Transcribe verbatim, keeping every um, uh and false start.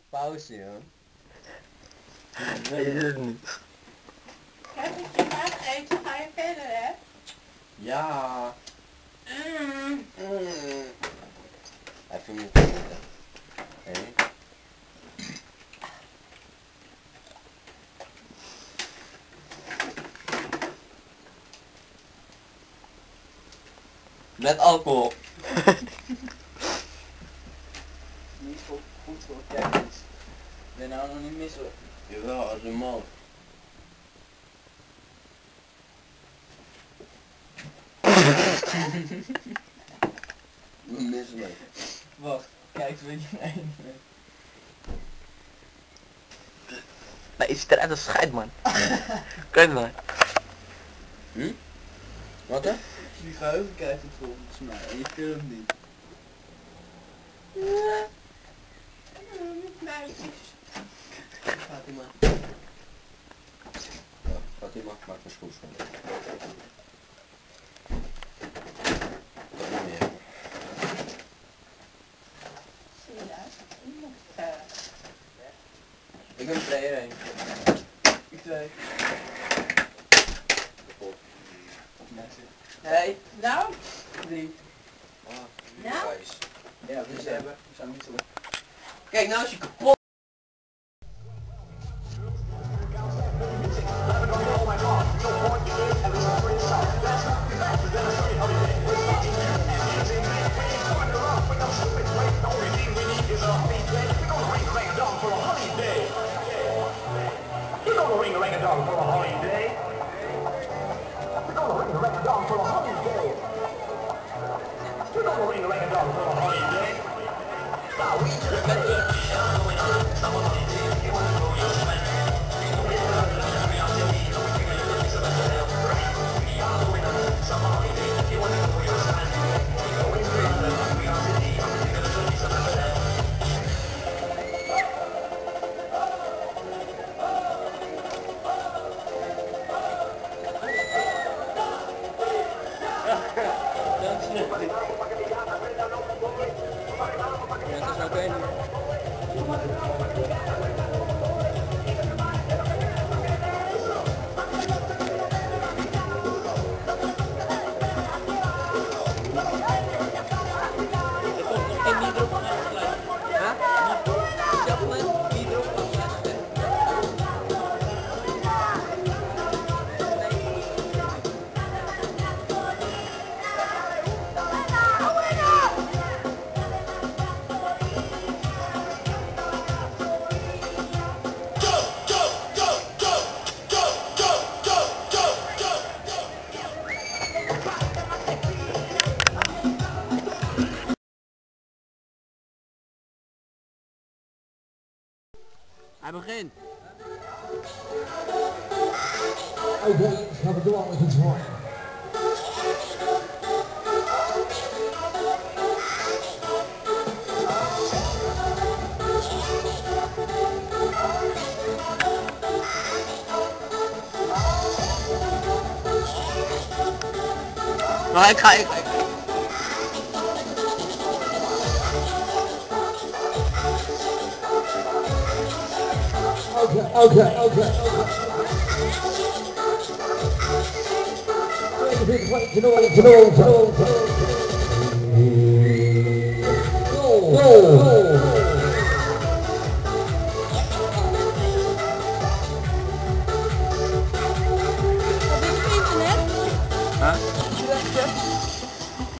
pauze, joh. Weet het niet. Heb ik je gaat eten, ga je verder, hè? Ja. Mm. Mm. Even moeten zitten. Hé. Met alcohol. Niet voor, goed voor kijkers. Ik ben nou nog niet misselijk. Jawel, als een man. Misselijk. Wacht, kijk eens wat je eind Nee, je ziet eruit als scheid, man. Kijk maar. Hm? Wat hè? Die geheugen kijkt het volgens mij en je filmt niet. Meisjes. Fatima. Ja, Fatima, maak mijn schoen schoon. Dat niet meer. Zie je dat? Ik ben player één. Ik twee. Hey. Nou? Drie. Ah, Nou? nice. Ja, dus we hebben. We zijn niet zo. Kijk, nou is je kapot. Hij begint. Oké, gaan we door met het woord. Maar ik ga, ik, ik. Oké, oké, oké. Wait, wait, wait, you know, you know, you know.